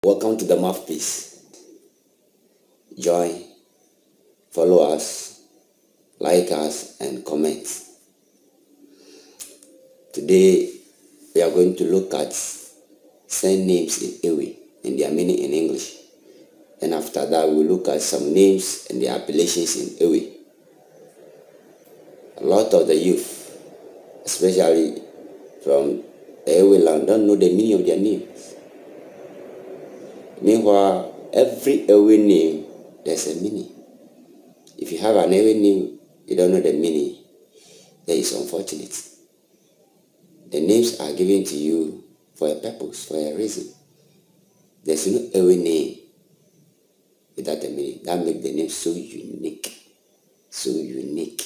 Welcome to the Mouthpiece. Join, follow us, like us, and comment. Today, we are going to look at surnames in Ewe and their meaning in English. And after that, we'll look at some names and their appellations in Ewe. A lot of the youth, especially from Ewe land, don't know the meaning of their names. Meanwhile, every Ewe name, there's a meaning. If you have an Ewe name, you don't know the meaning, that is unfortunate. The names are given to you for a purpose, for a reason. There's no Ewe name without a meaning. That makes the name so unique. So unique.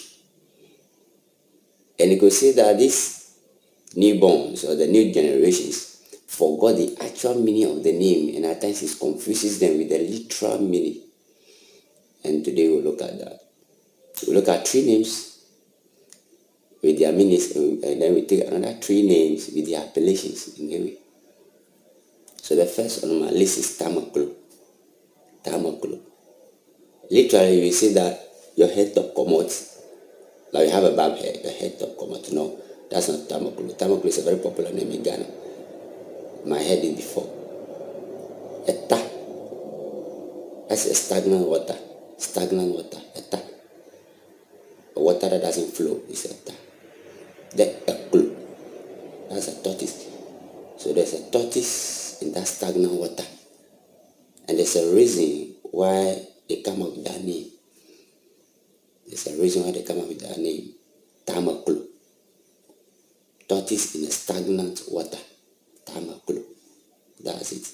And you could say that these newborns or the new generations forgot the actual meaning of the name, and at times it confuses them with the literal meaning. And today we'll look at that. We'll look at 3 names with their meanings, and then we take another 3 names with their appellations in Ewe. So the first on my list is Tamaklo. Tamaklo. Literally, we say that your head top come out. Like you have a bad hair, your head top come out. No, that's not Tamaklo. Tamaklo is a very popular name in Ghana. My head is before. Eta. That's a stagnant water. Stagnant water. Eta. A water that doesn't flow is eta. Then Eklo. That's a tortoise. So there's a tortoise in that stagnant water. And there's a reason why they come up with that name. There's a reason why they come up with that name. Tamaklo. Tortoise in a stagnant water. Tamaklo. That's it.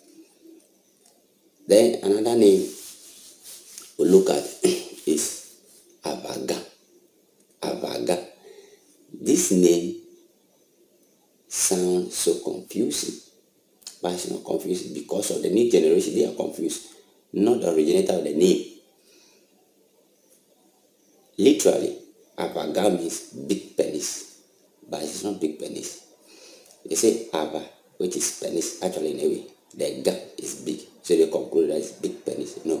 Then another name we'll look at is Avaga. Avaga. This name sounds so confusing. But it's not confusing because of the new generation. They are confused. Not the originator of the name. Literally, Avaga means big penis, but it's not big penis. They say Ava, which is penis, actually in a way, the Ga is big, so they conclude that it's big penis. No.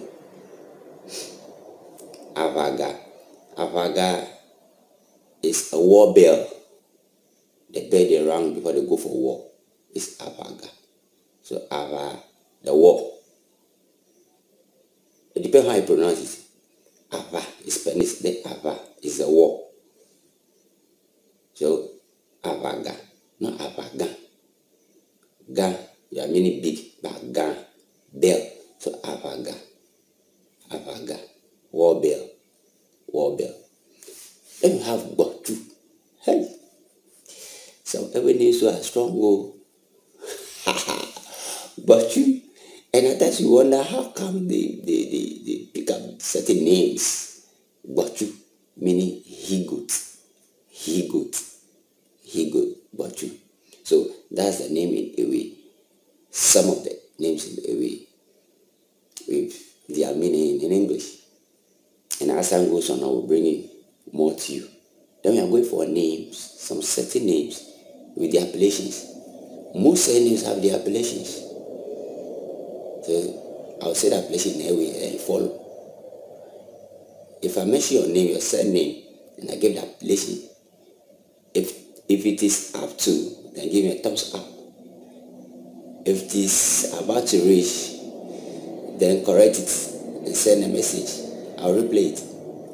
Avaga. Avaga is a war bell. The bell they rang before they go for war is Avaga. So Ava, the war. It depends how you pronounce it. Ava is penis, then Ava is the war. So Avaga, not Avaga. Ga, you are meaning big, but Ga, bell. So Avaga. Avaga. War bell. War bell. Then we have Botu. Hey. Some every name so strong go. Botu. And at times you wonder how come they pick up certain names. Botu, meaning he goat. He goat. He goat. Botu. So that's the name in Ewe. Some of the names in Ewe with their meaning in English. And as time goes on, I will bring in more to you. Then we are going for names, some certain names with the appellations. Most names have the appellations. So I'll say the appellation in Ewe and you follow. If I mention your name, your surname, and I give the appellation, if it is up to, then give me a thumbs up. If it is about to reach, then correct it and send a message. I'll replay it.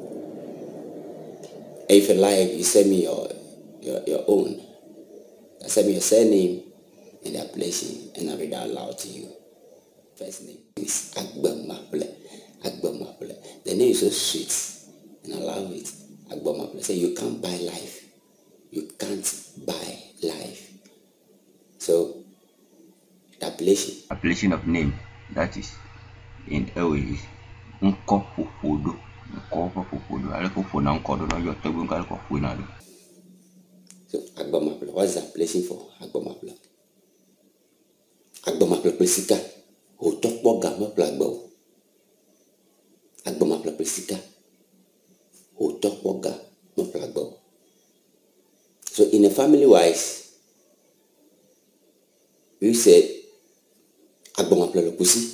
And if you like, you send me your own. Send me your surname and the appellation, and I'll read out loud to you. First name is Agbamaple. Agbamaple. The name is so sweet, and I love it. Agbamaple. Say you can't buy life. You can't buy life. So the appellation. Appellation of name, that is in Ewe is Nkopopodo. Nkopopodo. I like for now called on your table and So Agbamaple. What's the appellation for Agbamaple? Agbamaple Pesika. Hotokpo Gama Plagbo. Agbamaple Pesika. Hotokpo Gama Plagbo. So in a family wise, we said Agbon appelle le poussi.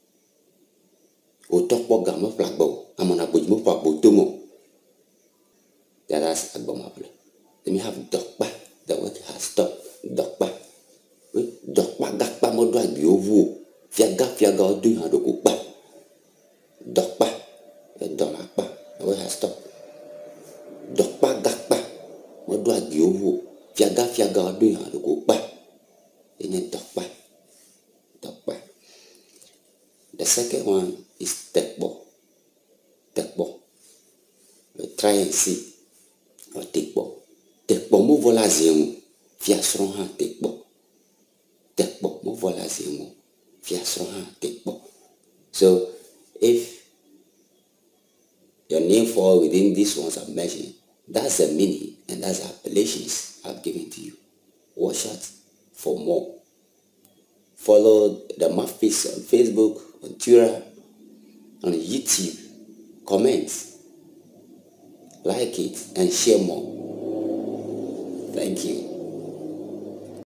Au top pour gamme flagbo. À mon abonnement pour botomo. That's Agbon appelle. Then we have dokpa. The word has stopped. Dokpa. Dokpa gakpa mo do agbi ovu. Fiaga odu han do kukpa. Dokpa. Dolakpa. The word has stopped. Dokpa gakpa mo do agbi ovu. Fiaga odu han do kukpa. In dokpa. Dokpa. The second one is tekbo. Tekbo. Try and see. Or tekbo. Tekbo mo vola zemu. Fiasron han tekbo. Tekbo mo vola zemu. Fiasron han tekbo. So if your name fall within these ones I've mentioned, that's the meaning and that's the appellations I've given to you. Watch out for more. Follow the Mouthpiece on Facebook, on Twitter, on YouTube. Comment, like it, and share more. Thank you.